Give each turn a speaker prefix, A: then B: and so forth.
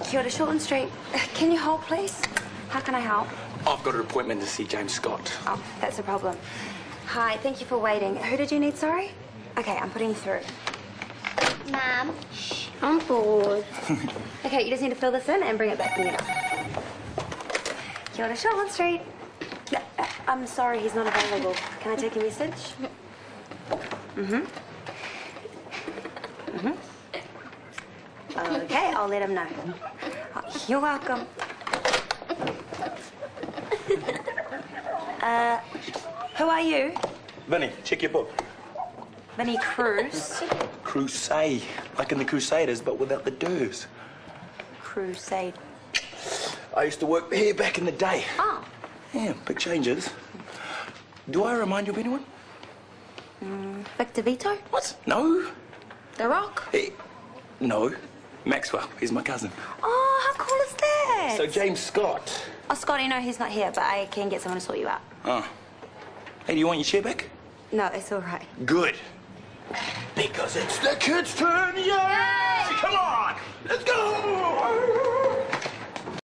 A: Kia ora, Shortland Street. Can you hold, please? How can I help?
B: I've got an appointment to see James Scott.
A: Oh, that's a problem. Hi, thank you for waiting. Who did you need, sorry? Okay, I'm putting you through.
C: Mum, I'm bored.
A: Okay, you just need to fill this in and bring it back to me now. Kia ora, Shortland Street. I'm sorry, he's not available. Can I take a message? Okay, I'll let him know. Oh, you're welcome. Who are you?
B: Vinny, check your book.
A: Vinny Cruz.
B: Crusade. Like in the Crusaders, but without the do's.
A: Crusade.
B: I used to work here back in the day.
A: Oh.
B: Yeah, big changes. Do I remind you of anyone?
A: Victor Vito?
B: What? No.
A: The Rock?
B: Hey, no. Maxwell. He's my cousin.
A: Oh, how cool is that?
B: So James Scott.
A: Oh, Scotty, no, he's not here, but I can get someone to sort you out.
B: Oh. Hey, do you want your chair back?
A: No, it's all right.
B: Good. Because it's the kids' turn, yeah! Come on! Let's go!